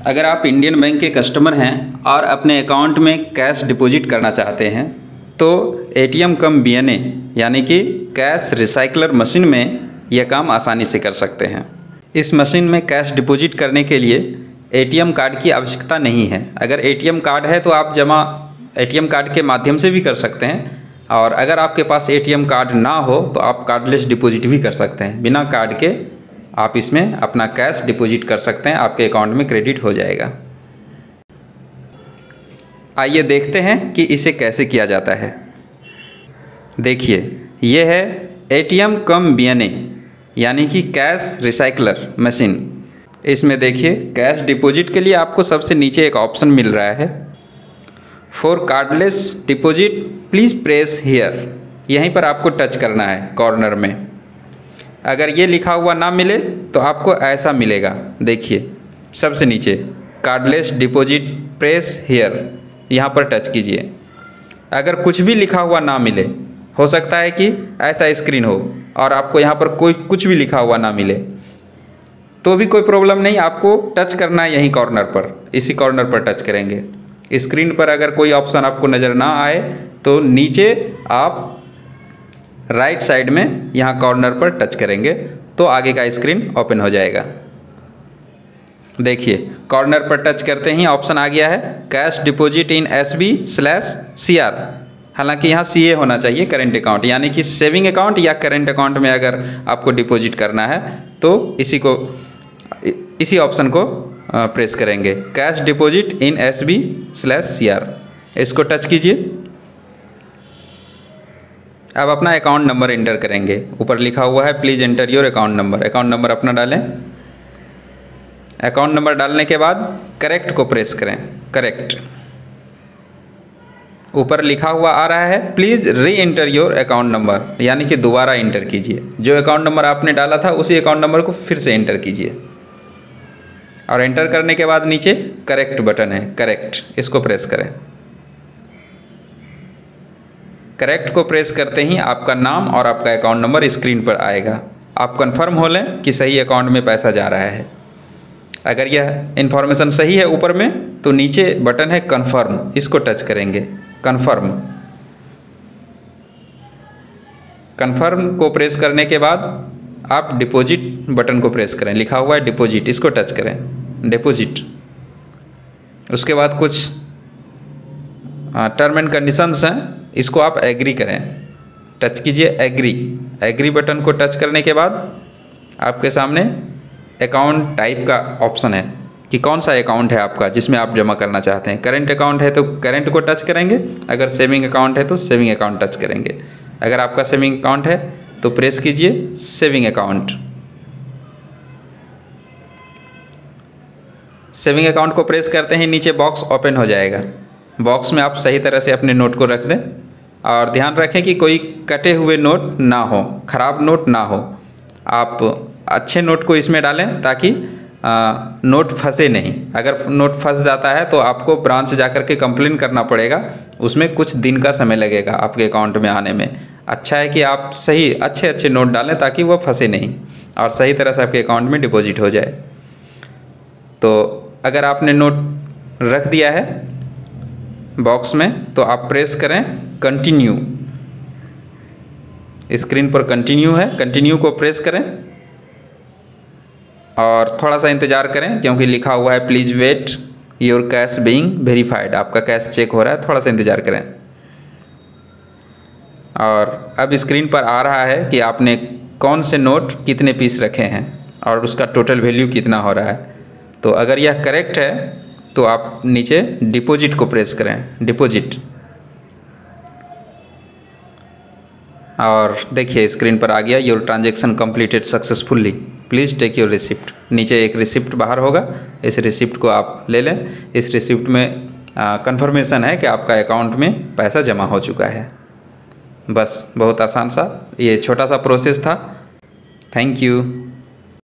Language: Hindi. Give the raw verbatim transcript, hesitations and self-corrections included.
अगर आप इंडियन बैंक के कस्टमर हैं और अपने अकाउंट में कैश डिपॉजिट करना चाहते हैं तो एटीएम कम बीएनए यानी कि कैश रिसाइकलर मशीन में यह काम आसानी से कर सकते हैं। इस मशीन में कैश डिपॉजिट करने के लिए एटीएम कार्ड की आवश्यकता नहीं है। अगर एटीएम कार्ड है तो आप जमा एटीएम कार्ड के माध्यम से भी कर सकते हैं, और अगर आपके पास एटीएम कार्ड ना हो तो आप कार्डलेस डिपॉजिट भी कर सकते हैं। बिना कार्ड के आप इसमें अपना कैश डिपॉजिट कर सकते हैं, आपके अकाउंट में क्रेडिट हो जाएगा। आइए देखते हैं कि इसे कैसे किया जाता है। देखिए, यह है एटीएम कम बीएनए यानी कि कैश रिसाइकलर मशीन। इसमें देखिए, कैश डिपॉजिट के लिए आपको सबसे नीचे एक ऑप्शन मिल रहा है, for cardless deposit please press here. यहीं पर आपको टच करना है कॉर्नर में। अगर ये लिखा हुआ ना मिले तो आपको ऐसा मिलेगा, देखिए सबसे नीचे कार्डलेस डिपॉजिट प्रेस हियर, यहाँ पर टच कीजिए। अगर कुछ भी लिखा हुआ ना मिले, हो सकता है कि ऐसा स्क्रीन हो और आपको यहाँ पर कोई कुछ भी लिखा हुआ ना मिले, तो भी कोई प्रॉब्लम नहीं, आपको टच करना है यहीं कॉर्नर पर, इसी कॉर्नर पर टच करेंगे। स्क्रीन पर अगर कोई ऑप्शन आपको नज़र ना आए तो नीचे आप राइट साइड में यहाँ कॉर्नर पर टच करेंगे तो आगे का स्क्रीन ओपन हो जाएगा। देखिए, कॉर्नर पर टच करते ही ऑप्शन आ गया है cash deposit in S B slash C R. हालांकि यहाँ सी ए होना चाहिए, करेंट अकाउंट, यानी कि सेविंग अकाउंट या करेंट अकाउंट में अगर आपको डिपॉजिट करना है तो इसी को इसी ऑप्शन को प्रेस करेंगे, cash deposit in S B slash C R. इसको टच कीजिए। अब अपना अकाउंट नंबर एंटर करेंगे। ऊपर लिखा हुआ है please enter your account number. Account number अपना डालें। अकाउंट नंबर डालने के बाद करेक्ट को प्रेस करें, करेक्ट। ऊपर लिखा हुआ आ रहा है प्लीज़ री एंटर योर अकाउंट नंबर, यानी कि दोबारा एंटर कीजिए। जो अकाउंट नंबर आपने डाला था उसी अकाउंट नंबर को फिर से एंटर कीजिए, और एंटर करने के बाद नीचे करेक्ट बटन है, करेक्ट, इसको प्रेस करें। करेक्ट को प्रेस करते ही आपका नाम और आपका अकाउंट नंबर स्क्रीन पर आएगा। आप कंफर्म हो लें कि सही अकाउंट में पैसा जा रहा है। अगर यह इन्फॉर्मेशन सही है ऊपर में तो नीचे बटन है कंफर्म, इसको टच करेंगे, कंफर्म। कंफर्म को प्रेस करने के बाद आप डिपॉजिट बटन को प्रेस करें, लिखा हुआ है डिपॉजिट, इसको टच करें, डिपॉजिट। उसके बाद कुछ टर्म एंड कंडीशंस हैं, इसको आप एग्री करें, टच कीजिए एग्री। एग्री बटन को टच करने के बाद आपके सामने अकाउंट टाइप का ऑप्शन है कि कौन सा अकाउंट है आपका जिसमें आप जमा करना चाहते हैं। करेंट अकाउंट है तो करेंट को टच करेंगे, अगर सेविंग अकाउंट है तो सेविंग अकाउंट टच करेंगे। अगर आपका सेविंग अकाउंट है तो प्रेस कीजिए सेविंग अकाउंट। सेविंग अकाउंट को प्रेस करते ही नीचे बॉक्स ओपन हो जाएगा। बॉक्स में आप सही तरह से अपने नोट को रख दें, और ध्यान रखें कि कोई कटे हुए नोट ना हो, खराब नोट ना हो। आप अच्छे नोट को इसमें डालें ताकि आ, नोट फंसे नहीं। अगर नोट फंस जाता है तो आपको ब्रांच जाकर के कंप्लेन करना पड़ेगा, उसमें कुछ दिन का समय लगेगा आपके अकाउंट में आने में। अच्छा है कि आप सही अच्छे अच्छे नोट डालें ताकि वह फंसे नहीं और सही तरह से आपके अकाउंट में डिपॉजिट हो जाए। तो अगर आपने नोट रख दिया है बॉक्स में तो आप प्रेस करें कंटिन्यू। स्क्रीन पर कंटिन्यू है, कंटिन्यू को प्रेस करें और थोड़ा सा इंतज़ार करें, क्योंकि लिखा हुआ है please wait your cash being verified. आपका कैश चेक हो रहा है, थोड़ा सा इंतज़ार करें। और अब स्क्रीन पर आ रहा है कि आपने कौन से नोट कितने पीस रखे हैं और उसका टोटल वैल्यू कितना हो रहा है। तो अगर यह करेक्ट है तो आप नीचे डिपॉजिट को प्रेस करें, डिपॉजिट। और देखिए स्क्रीन पर आ गया your transaction completed successfully, please take your receipt. नीचे एक रिसिप्ट बाहर होगा, इस रिसिप्ट को आप ले लें। इस रिसिप्ट में कंफर्मेशन है कि आपका अकाउंट में पैसा जमा हो चुका है। बस बहुत आसान सा ये छोटा सा प्रोसेस था। Thank you.